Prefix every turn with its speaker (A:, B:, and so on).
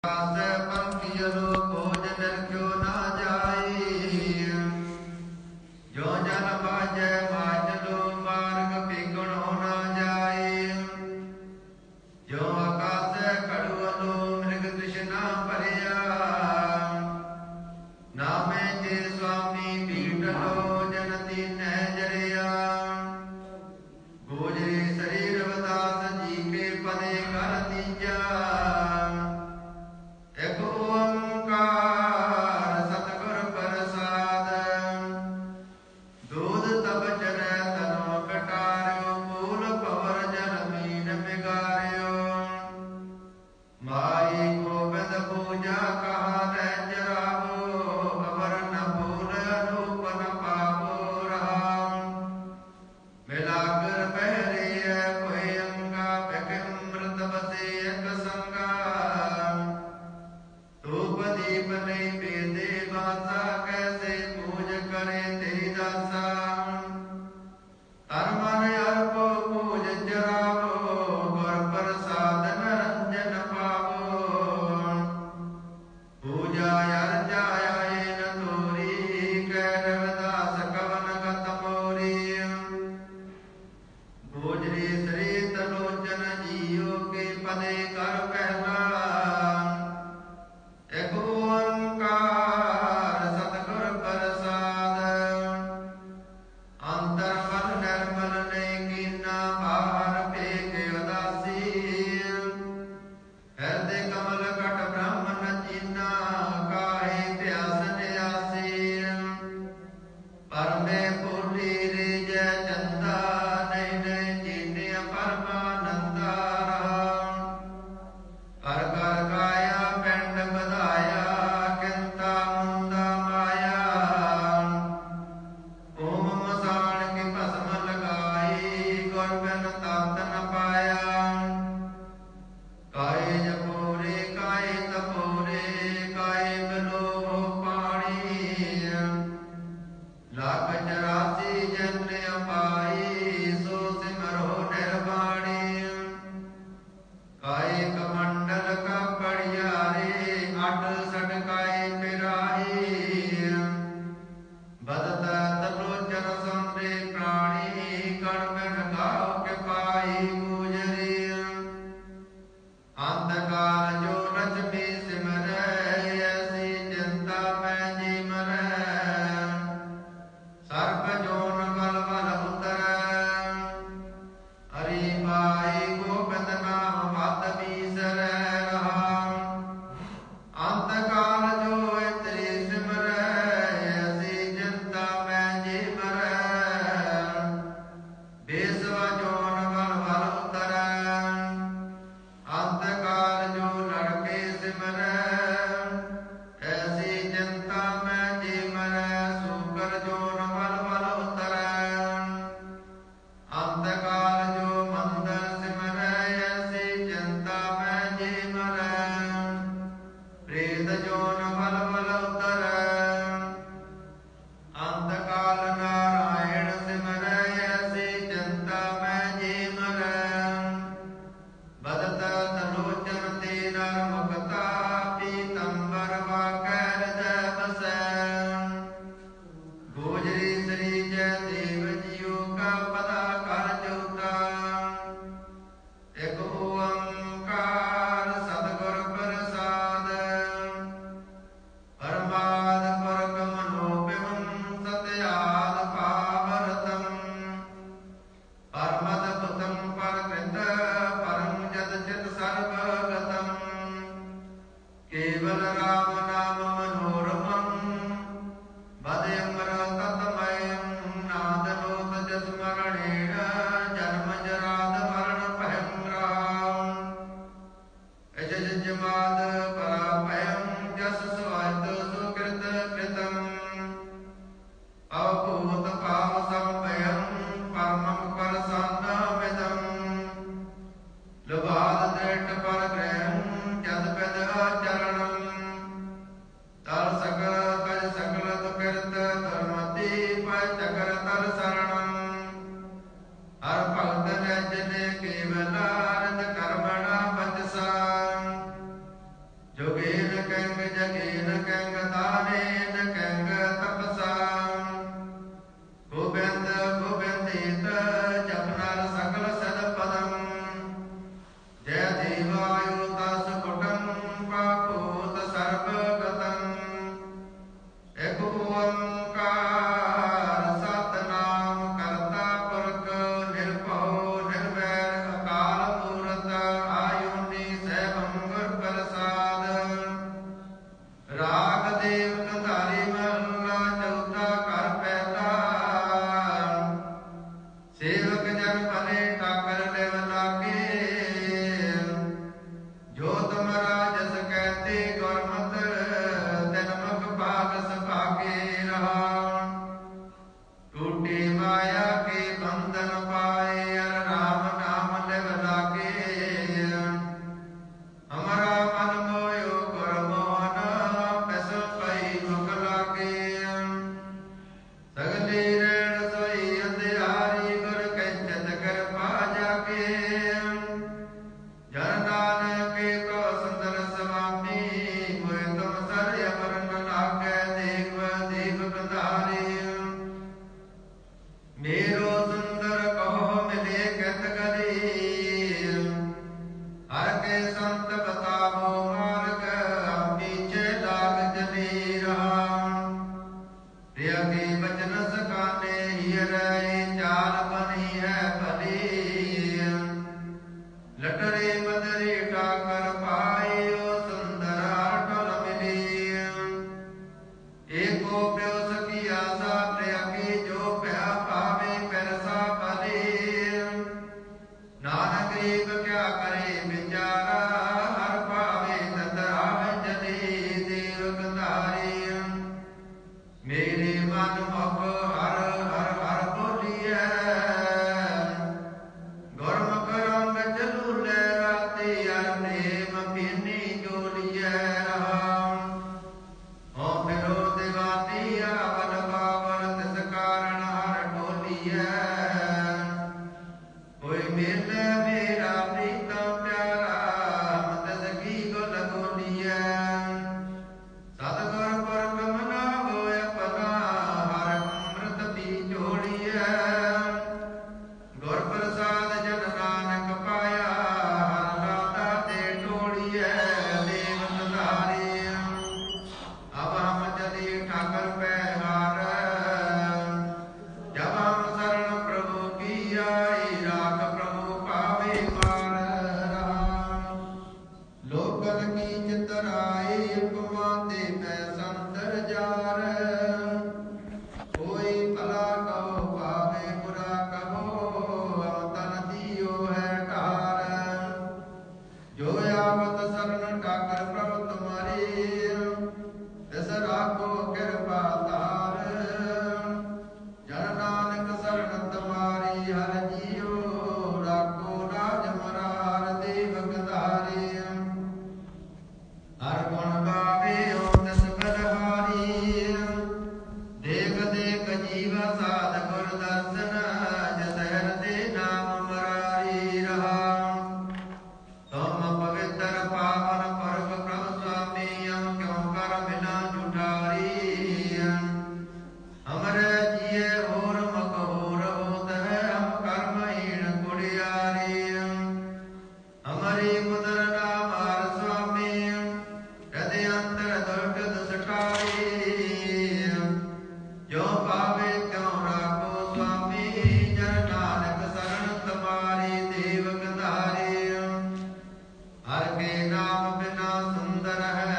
A: जो ਜੋਗੇਨ ਕੈਂਗ ਜਗੇਨ ਕੈਂਗ ਦਾਨੇਨ ਕੈਂਗ ਤਪਸਾ ਗੋਬਿੰਦ ਗੋਬਿੰਦੇਤ ਜਪਨਰ ਸਕਲ ਸਦ ਪਦਮ ਜੈ ਦੇਵਾਯੁ ਦਸ ਕੁਟੰ ਪਾਪੂਤ ਸਰਬ ਗਤੰ ਇਕ ਓੰਕਾਰ ਸਤਿਨਾਮ ਕਰਤਾ ਪੁਰਖ ਨਿਰਭਉ ਨਿਰਵੈਰ ਅਕਾਲ ਮੂਰਤ ਆਯੁਨੀ ਸੈਭੰ ਗੁਰ ਪ੍ਰਸਾਦ ਰਾਗ ਦੇਵ ਗੰਧਾਰੀ ਮਹਲਾ ਚੌਥਾ ਘਰ ਪਹਿਲਾ ਸੇਵਕ ਜਨ ਭਲੇ ਠਾਕਰ ਲਿਵ ਲਾਗੇ ਜੋ ਤੁਮਰਾ ਜਸ ਕਹਿਤੇ ਗੁਰਮਤਿ ਤਿਨ ਮੁਖ ਭਾਗ ਸੁਭਾਗੇ ਰਹਾ ਟੂਟੇ ਮਾਇਆ ਕੇ ਬੰਧਨ ਪਾਏ ਅਰ ਰਾਮ ਨਾਮ ਲਿਵ ਲਾਗੇ ਹਮਾਰਾ ਮਨ ਮੋਇਓ ਗੁਰ ਮੋਹਨ ਪਿਸ ਪਈ ਮੁਖ ਲਾਗੇ ਸਗਲੇ ਰੈਣ ਸੋਈ ਅੰਧਿਆਰੀ ਗੁਰ ਕੈਚਤ ਕਿਰਪਾ ਜਾਗੇ ਜਨ ਨਾਨਕ ਕੋ ਸੁੰਦਰ ਸੁਆਮੀ ਹੋਏ ਤੁਮ ਸਰ ਅਮਰ ਨ ਲਾਗੈ ਦੇਖ ਦੇਖ ਗੰਧਾਰੀ ਮੇਰੋ ਸੁੰਦਰ ਕਹੋ ਮਿਲੇ ਕਿਤ ਗਲੀ ਹਰ ਕੇ ਸੰਤ ਬਤਾਵੋ ਮਾਰਗ ਪੀਛੇ ਲਾਗ ਚਲੀ ਰਹਾ ਪ੍ਰਿਆ ਕੇ ਬਚਨ ਸਕਾਨੇ ਹੀਰੇ ਚਾਲ ਬਣੀ ਹੈ ਭਲੀ ਲਟਰੇ ਮਦਰੇ ਠਾਕਰ ਪਾਇਓ ਸੁੰਦਰ ਅਟਲ ਮਿਲੀ ਏਕੋ ਪਿਓ ਸਖੀਆ ਸਾ ਪ੍ਰਿਆ ਕੀ ਜੋ ਭਇਆ ਪਾਵੇ ਪੈਰਸਾ ਭਲੀ ਨਾਨਕ ਰੀਤ ਕਿਆ ਕਰੇ ਵਿਚਾਰਾ ਹਰ ਭਾਵੇ ਤਤਰਾਵ ਜਲੀ ਦੇਵ ਗੰਧਾਰੀ ਮੇਰੇ ਮਨ ਮੁਖ ਹਰ ਹਰ ਹਰ ਬੋਲੀਐ ਗੁਰਮੁਖ ਰੰਗ ਚਲੂਲੇ ਰਾਤੀ ਅਰ ਪ੍ਰੇਮ ਪੀਨੀ ਜੋਲੀਐ ਰਹਾ ਹੋ ਫਿਰੋ ਦਿਵਾਤੀ ਆਵਨ ਬਾਵਨ ਤਿਸ ਕਾਰਨ ਹਰ ਢੋਲੀਐ ਹੋਇ ਮਿਲੇ ਮੇਰਾ ਪ੍ਰੀਤਮ ਪਿਆਰਾ ਮਤਿ ਕੀ ਗੁਲ ਗੋਲੀਐ ਸਤਿਗੁਰ ਪੁਰਖ ਮਨਾਵੋ ਆਪਣਾ ਹਰ ਅੰਮ੍ਰਿਤ ਪੀ ਝੋਲੀਐ ਗੁਰ ਪ੍ਰਸਾਦ ਜਨ ਨਾਨਕ ਪਾਇਆ ਹਰ ਦਾਤਾ ਤੇ ਢੋਲੀਐ ਦੇਵ ਗੰਧਾਰੀ ਅਬ ਹਮ ਚਲੀ ਠਾਕਰ ਪੈ ਹਾਰ ਜਬ ਹਮ ਸਰਣ ਪ੍ਰਭੂ ਕੀ ਆਈ ਰਾਖ ਪ੍ਰਭੂ ਪਾਵੇ ਮਾਰ ਰਹਾ ਲੋਕਨ ਕੀ ਚਿਤਰਾਈ ਉਪਮਾ ਤੇ ਪੈ ਸੰਤਰ ਜਾਰ ਕੋਈ ਭਲਾ ਕਹੋ ਪਾਵੇ ਬੁਰਾ ਕਹੋ ਤਨ ਦੀਓ ਹੈ ਢਾਰ ਜੋ ਆਵਤ ਸਰਨ ਠਾਕਰ ਪ੍ਰਭ ਤੁਮਾਰੀ ਤਿਸ ਰਾਖੋ ਕਿਰਪਾ ਧਾਰ ਜਨ ਨਾਨਕ ਸਰਨ ਤੁਮਾਰੀ ਹਰ ਜੀਓ ਰਾਖੋ ਰਾਜ ਮਰਾਰ ਦੇਵ ਗੰਧਾਰੀ ਹਰ ਗੁਣ ਗਾਵੇ ਓ ਤਿਸ ਬਲਹਾਰੀ ਦੇਖ ਦੇਖ ਜੀਵ ਸਾਧ ਗੁਰ ਦਰਸ਼ਨ ਜਸ ਹਿਰਦੇ ਨਾਮ ਮਰਾਰੀ ਰਹਾ ਤੁਮ ਪਵਿੱਤਰ ਪਾਵਨ ਪਰਮ ਪ੍ਰਭ ਸੁਆਮੀ ਹਮ ਕਿਉ ਕਰ ਬਿਨਾ ਝੁਠਾਰੀ ਹਮਰੇ ਜੀਏ ਹੋਰ ਮਕ ਹੋਰ ਹੋਤ ਹੈ ਹਮ ਕਰਮਹੀਣ ਕੁੜਿਆਰੀ ਹਮਾਰੀ ਮੁਦਰ ਨਾ ਮਾਰ ਸੁਆਮੀ ਹਿਰਦੇ ਅੰਤਰ ਦੁਰਗ ਦੁਸਟਾਰੀ ਜੋ ਪਾਵੇ ਕਿਉ ਰਾਖੋ ਸੁਆਮੀ ਜਨ ਨਾਨਕ ਸਰਨ ਤੁਮਾਰੀ ਦੇਵ ਗੰਧਾਰੀ ਹਰ ਕੇ ਨਾਮ ਬਿਨਾ ਸੁੰਦਰ ਹੈ